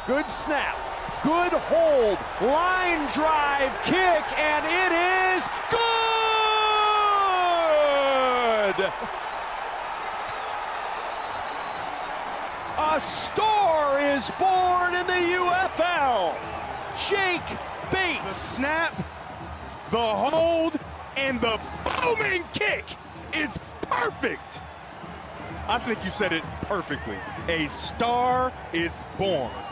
Good snap, good hold, line drive kick, and it is good! A star is born in the UFL. Jake Bates. The snap, the hold, and the booming kick is perfect. I think you said it perfectly. A star is born.